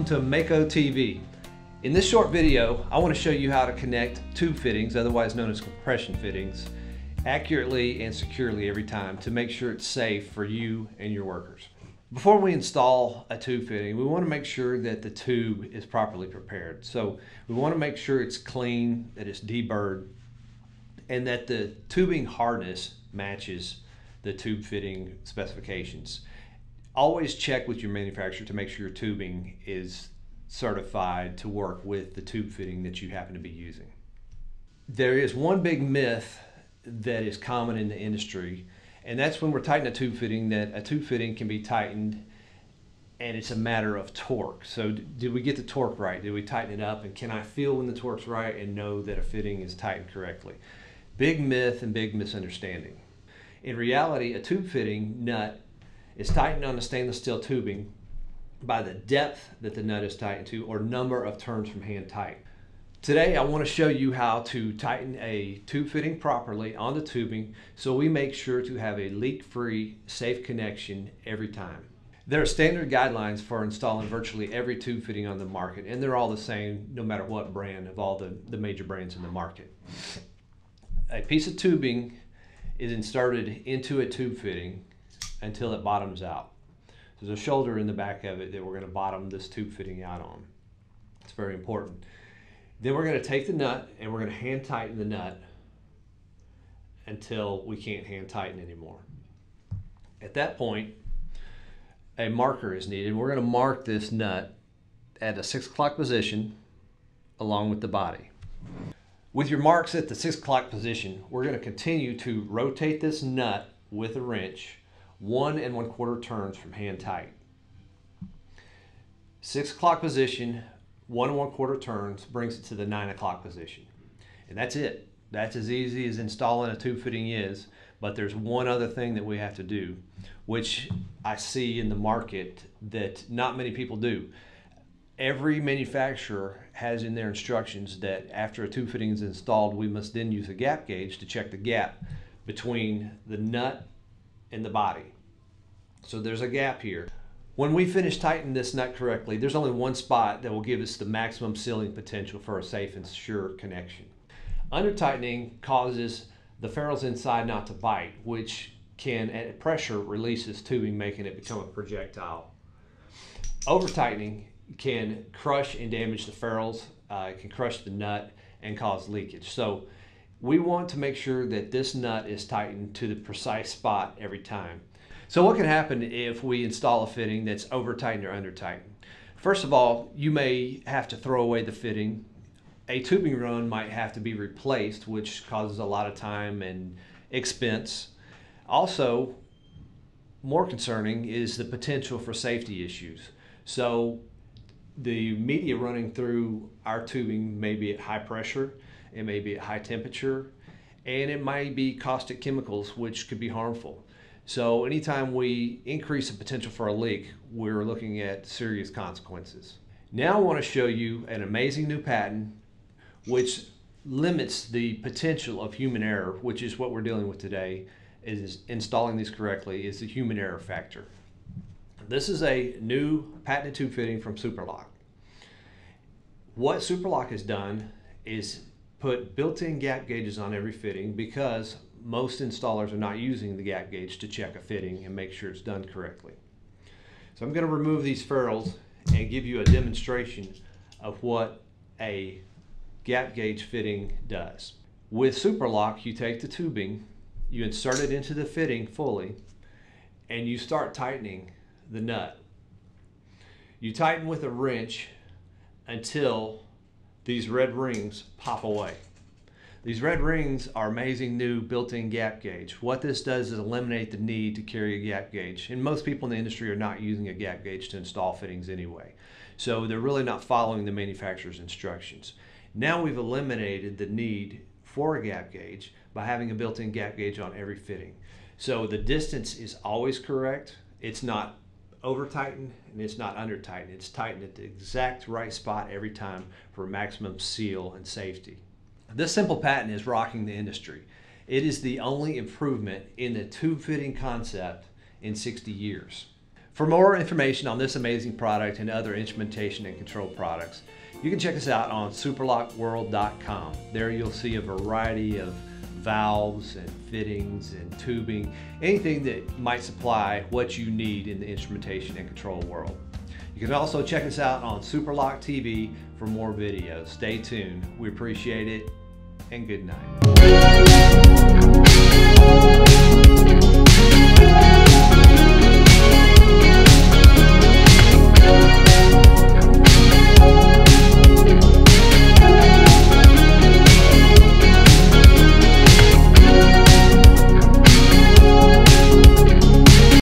to Mako TV. In this short video, I want to show you how to connect tube fittings, otherwise known as compression fittings, accurately and securely every time to make sure it's safe for you and your workers. Before we install a tube fitting, we want to make sure that the tube is properly prepared. So we want to make sure it's clean, that it's deburred, and that the tubing hardness matches the tube fitting specifications. Always check with your manufacturer to make sure your tubing is certified to work with the tube fitting that you happen to be using. There is one big myth that is common in the industry, and that's when we're tightening a tube fitting, that a tube fitting can be tightened and it's a matter of torque. So did we get the torque right? Did we tighten it up? And can I feel when the torque's right and know that a fitting is tightened correctly? Big myth and big misunderstanding. In reality, a tube fitting nut is tightened on the stainless steel tubing by the depth that the nut is tightened to or number of turns from hand tight. Today I want to show you how to tighten a tube fitting properly on the tubing so we make sure to have a leak-free, safe connection every time. There are standard guidelines for installing virtually every tube fitting on the market, and they're all the same no matter what brand of all the major brands in the market. A piece of tubing is inserted into a tube fitting until it bottoms out. There's a shoulder in the back of it that we're going to bottom this tube fitting out on. It's very important. Then we're going to take the nut and we're going to hand tighten the nut until we can't hand tighten anymore. At that point, a marker is needed. We're going to mark this nut at a 6 o'clock position along with the body. With your marks at the 6 o'clock position, we're going to continue to rotate this nut with a wrench 1 1/4 turns from hand tight. 6 o'clock position, 1 1/4 turns brings it to the 9 o'clock position. And that's it. That's as easy as installing a tube fitting is, but there's one other thing that we have to do, which I see in the market that not many people do. Every manufacturer has in their instructions that after a tube fitting is installed, we must then use a gap gauge to check the gap between the nut and the body. So there's a gap here. When we finish tightening this nut correctly, there's only one spot that will give us the maximum sealing potential for a safe and sure connection. Under tightening causes the ferrules inside not to bite, which can at pressure releases tubing, making it become a projectile. Over tightening can crush and damage the ferrules, it can crush the nut and cause leakage. So we want to make sure that this nut is tightened to the precise spot every time. So what can happen if we install a fitting that's over tightened or under tightened? First of all, you may have to throw away the fitting. A tubing run might have to be replaced, which causes a lot of time and expense. Also, more concerning is the potential for safety issues. So the media running through our tubing may be at high pressure, it may be at high temperature, and it might be caustic chemicals, which could be harmful. So anytime we increase the potential for a leak, we're looking at serious consequences. Now I want to show you an amazing new patent which limits the potential of human error, which is what we're dealing with today, is installing these correctly, is the human error factor. This is a new patented tube fitting from Superlok. What Superlok has done is put built-in gap gauges on every fitting because most installers are not using the gap gauge to check a fitting and make sure it's done correctly. So I'm going to remove these ferrules and give you a demonstration of what a gap gauge fitting does. With Superlok, you take the tubing, you insert it into the fitting fully, and you start tightening the nut. You tighten with a wrench until these red rings pop away. These red rings are amazing new built-in gap gauge. What this does is eliminate the need to carry a gap gauge. And most people in the industry are not using a gap gauge to install fittings anyway. So they're really not following the manufacturer's instructions. Now we've eliminated the need for a gap gauge by having a built-in gap gauge on every fitting. So the distance is always correct. It's not over tightened and it's not under tightened. It's tightened at the exact right spot every time for maximum seal and safety. This simple patent is rocking the industry. It is the only improvement in the tube fitting concept in 60 years. For more information on this amazing product and other instrumentation and control products, you can check us out on superlokworld.com. There you'll see a variety of valves and fittings and tubing, anything that might supply what you need in the instrumentation and control world. You can also check us out on Superlok TV for more videos. Stay tuned. We appreciate it, and good night.